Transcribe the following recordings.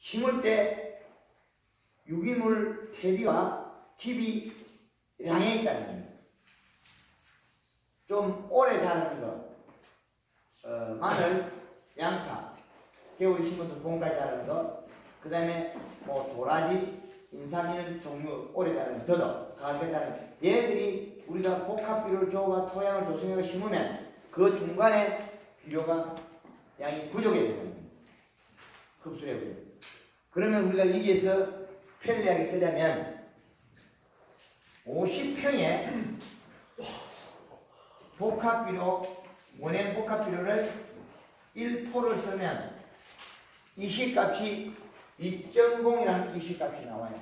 심을 때 유기물 대비와 기비 양에 있다는 겁니다. 좀 오래 자라는 거, 마늘, 양파, 겨울에 심어서 봄까지 자라는 거, 그 다음에 뭐 도라지, 인삼 이런 종류 오래 자라는 더덕, 가을에 자라는 얘들이 우리가 복합비료 조와 토양을 조성해서 심으면 그 중간에 비료가 양이 부족해 되는 겁니다. 흡수해 버려요. 그러면 우리가 여기에서 편리하게 쓰려면 50평에 복합비료, 원액 복합비료를 1포를 쓰면 이 시값이 2.0이라는 이 시값이 나와요.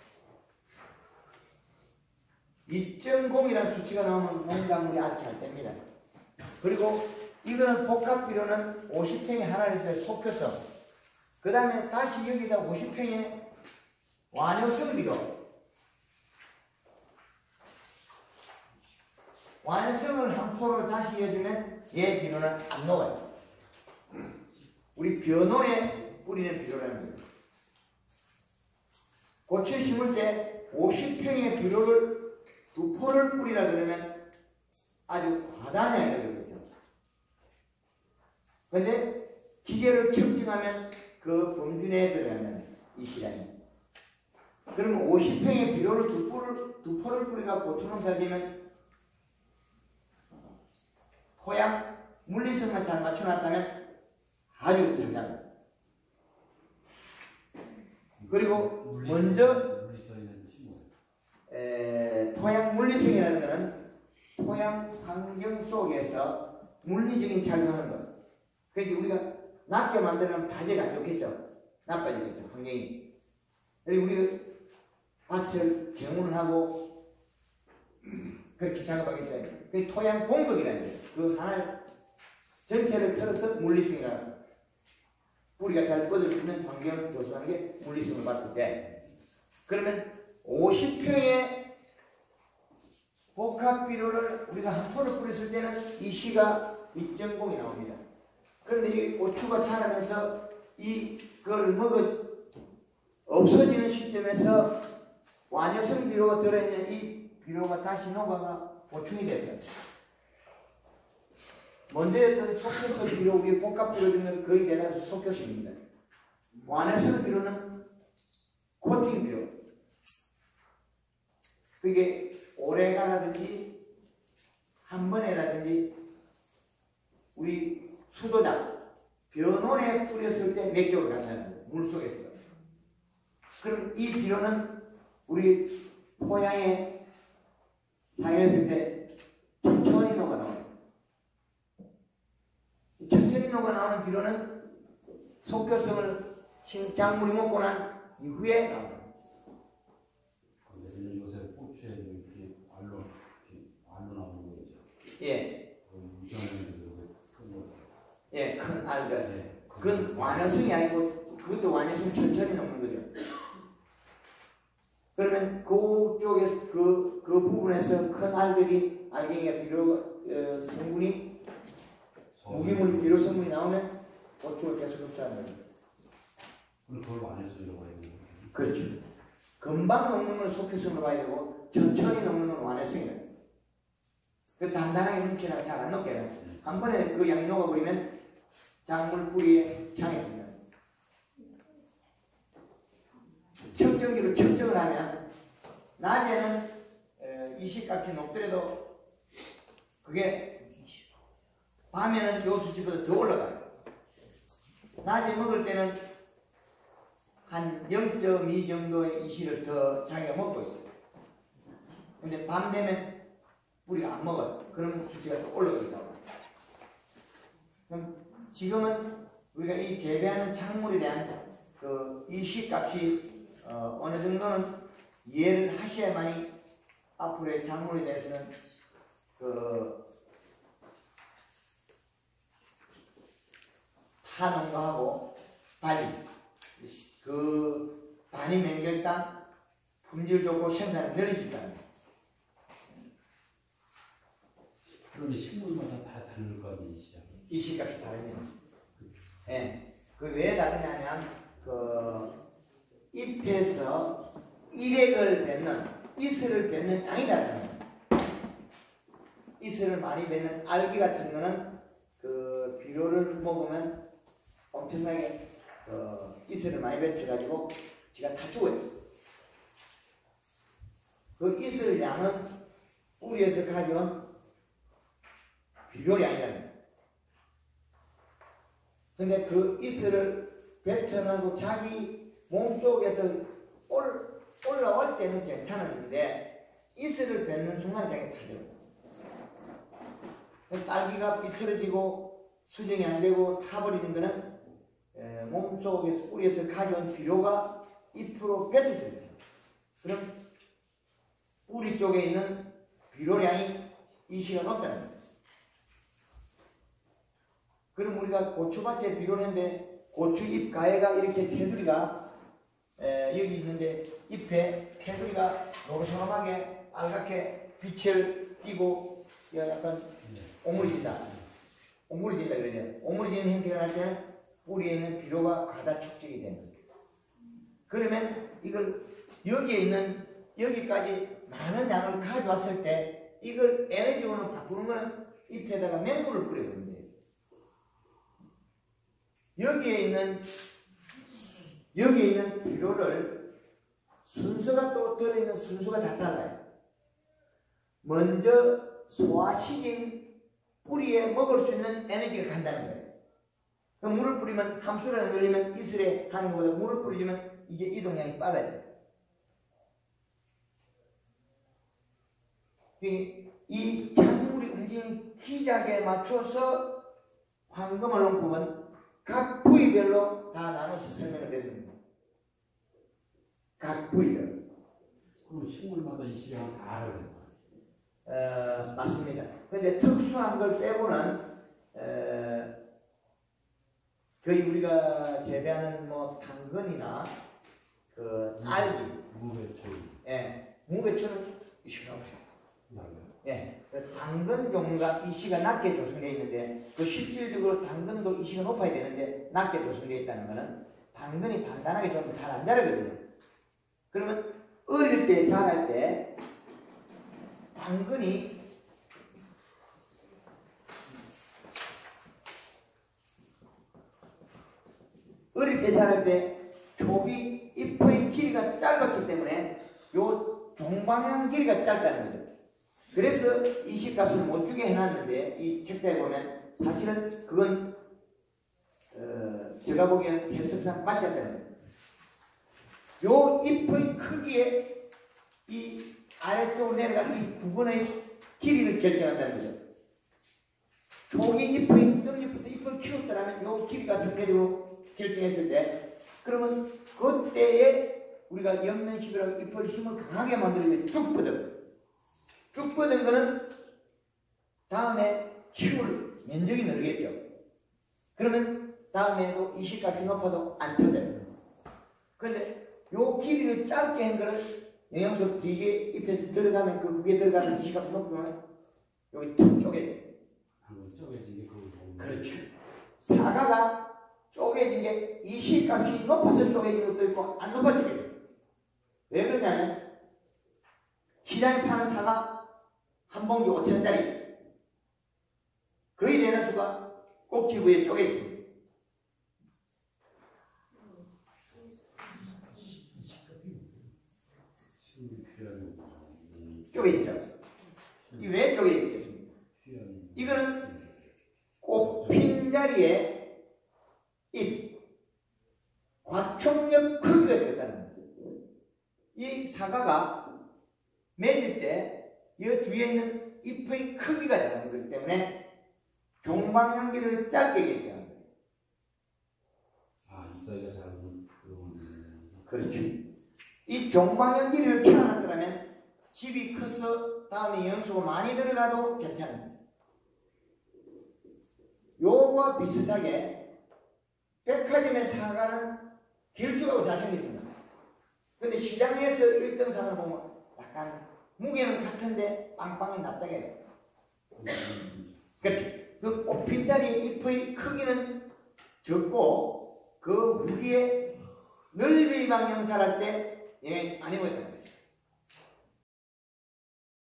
2.0이라는 수치가 나오면 농작물이 아주 잘 됩니다. 그리고 이거는 복합비료는 50평에 하나를 해서 속혀서 그 다음에 다시 여기다 50평에 완효성비료 완성을 한 포를 다시 이어주면 얘 비료는 안 녹아요. 우리 벼노에 뿌리는 비료라는 거예요. 고추 심을 때 50평의 비료를 2포를 뿌리라 그러면 아주 과다냐 이러겠죠. 그런데 기계를 측정하면 그 범주 내에 들어가면 이 시간이. 그러면 50평의 비료를 2포를 뿌리가 고추 농사를 지면 토양 물리성만 잘 맞춰놨다면 아주 잘 자라요. 그리고 먼저 토양 물리성이라는 것은 토양 환경 속에서 물리적인 작용하는 것. 그러니까 우리가 낮게 만들면 다재가 안 좋겠죠. 나빠지겠죠, 환경이. 그리고 우리가 밭을 경운을 하고 그렇게 작업하겠죠. 그 토양 공덕이라는 거예요. 그 하나 전체를 틀어서 물리성이라는 뿌리가 잘 뻗을 수 있는 환경을 조성하는 게 물리성을 봤을 때, 그러면 50평의 복합비료를 우리가 한 포를 뿌렸을 때는 이 시가 2.0이 나옵니다. 그런데 이 고추가 자라면서 이걸 없어지는 시점에서 완효성 비료가 들어있는 이 비료가 다시 녹아가 보충이 됩니다. 먼저 했던 속효성 비료, 우리 복합비료 중에 거의 대다수 속효성입니다. 완효성 비료는 코팅 비료. 그게 오래가라든지 한 번에라든지 우리 수도장, 벼논에 뿌렸을 때 몇 개월 간다는 거예요. 물속에서. 그럼 이 비료는 우리 토양에 사용했을 때 천천히 녹아나와요. 천천히 녹아나오는 비료는 속효성을 작물이 먹고 난 이후에 나와요. 요새 고추에 이렇게 알로 나오는 거죠. 예. 예, 큰 알들. 네. 그건 완효성이 아니고 그것도 완효성 천천히 녹는 거죠. 그러면 그쪽에서 그 부분에서 큰 알들이 알갱이가 비료 성분이 무기물 비료 성분이 나오면 고추가 계속 흡수하는 거죠. 그럼 그걸 완효성이라고 해야 돼요. 그렇죠. 금방 녹는 건 속효성으로 봐야 되고 천천히 녹는 건 완효성이에요. 그 단단하게 뭉치다가 잘 안 녹게 해서 한 번에 그 양이 녹아버리면 작물 뿌리에 장애됩니다. 측정기로 측정을 하면 낮에는 이 시값이 높더라도 그게 밤에는 요 수치보다 더 올라가요. 낮에 먹을 때는 한 0.2 정도의 이시를 더 자기가 먹고 있어요. 근데 밤 되면 우리가 안 먹어요. 그러면 수치가 더 올라가요. 그럼 지금은 우리가 이 재배하는 작물에 대한 그 이시값이 어느 정도는 이해를 하셔야만이 앞으로의 작물에 대해서는 그 타농가하고 달리 그 단위 맹결당 품질 좋고 생산을 늘릴 수 있다는 거예요. 그러니 식물마다 다 다를 거 아니에요, 이 시값이 다릅니다. 예. 그 왜 다르냐면 그 잎에서 일액을 뱉는 이슬을 뱉는 양이다. 이슬을 많이 뱉는 알기 같은 거는 그 비료를 먹으면 엄청나게 이슬을 많이 뱉어가지고 지가 다 죽어요. 그 이슬 양은 뿌리에서 가져온 비료량이라는 거예요. 근데 그 이슬을 뱉어내고 자기 몸속에서 올라올 때는 괜찮았는데 이슬을 뱉는 순간 자기가 타져요. 딸기가 비틀어지고 수정이 안 되고 타버리는 거는 몸속에서 뿌리에서 가져온 비료가 잎으로 뱉어져요. 그럼 뿌리 쪽에 있는 비료량이 이시가 높다는 거예요. 그럼 우리가 고추밭에 비료를 했는데 고추잎 가해가 이렇게 테두리가 여기 있는데 잎에 테두리가 노릇노릇하게 빨갛게 빛을 띠고 약간 오므리진다. 오므리진다 그러죠. 오므리지는 형태가 날 때는 뿌리에 있는 비료가 과다 축적이 되는 거예요. 그러면 이걸 여기에 있는 여기까지 많은 양을 가져왔을 때 이걸 에너지원으로 바꾸는 거는 잎에다가 맹물을 뿌려버리면 돼요. 여기에 있는 비료를 순서가 또 들어있는 순서가 다 달라요. 먼저 소화시킨 뿌리에 먹을 수 있는 에너지가 간다는 거예요. 그럼 물을 뿌리면 함수를 늘리면 이슬에 하는 것보다 물을 뿌리면 이게 이동량이 빨라져요. 이 작물이 움직이는 기작에 맞춰서 황금을 놓은 부분 각 부위별로 다 나눠서 설명을 드립니다. 각 부위별. 그럼 식물마다 이 시간을 다 알아야 맞습니다. 그런데 특수한 걸 빼고는 거의 우리가 재배하는 뭐 당근이나 그 딸기, 무배추, 무배추는 이시가 높아요. 당근 종류가 이시가 낮게 조성되어 있는데 그 실질적으로 당근도 이시가 높아야 되는데 낮게 조성되어 있다는 것은 당근이 단단하게 좀 잘 안 자라거든요. 그러면 어릴 때 자랄 때 당근이 어릴 때 자랄 때 초기 잎의 길이가 짧았기 때문에 요 종방향 길이가 짧다는 거죠. 그래서 이시값을 못 주게 해놨는데 이 책자에 보면 사실은 그건 제가 보기에는 해석상 맞지 않다는 거예요. 요 잎의 크기에 이 아래쪽으로 내려간 이 부분의 길이를 결정한다는 거죠. 초기 잎의 뜬잎부터 잎을 키웠더라면 요 길이가 상대적으로 결정했을 때 그러면 그때에 우리가 옆면십이라고 잎을 힘을 강하게 만들면 쭉 뻗어. 쭉 뻗은 거는 다음에 키울 면적이 늘겠죠. 그러면 다음에도 이시값이 높아도 안 터져요. 그런데 요 길이를 짧게 한 거를 영양소 뒤에 잎에서 들어가면 그 위에 들어가면 이시값이 높으면 여기 툭 쪼개져요. 쪼개진 게 그거. 그렇죠. 사과가 쪼개진 게 이시값이 높아서 쪼개진 것도 있고 안 높아 쪼개져요. 왜 그러냐면 시장에 파는 사과 한 봉지 5,000원짜리 거의 대다수가 꼭지 위에 쪼개 있습니다. 쪼개 있죠. 이 왜 쪼개 있겠습니까? 이거는 꽃핀 자리에 잎 과촉력 크기가 적다는 거예요. 이 사과가 맺을 때 이 뒤에 있는 잎의 크기가 작은 거기 때문에 종방향기를 짧게 결정하는 거예요. 잎사귀가 작은 그런. 그렇죠. 이 종방향기를 켜놨더라면 집이 커서 다음에 연수가 많이 들어가도 괜찮습니다. 요거와 비슷하게 백화점의 사과는 길쭉하고 잘 생겼습니다. 근데 시장에서 1등 사과를 보면 약간 무게는 같은데 빵빵이 납작해요. 그렇죠. 그 꽃핀자리의 잎의 크기는 적고 그 위에 넓이 방향 자랄 때 예, 안 입었다는 거죠.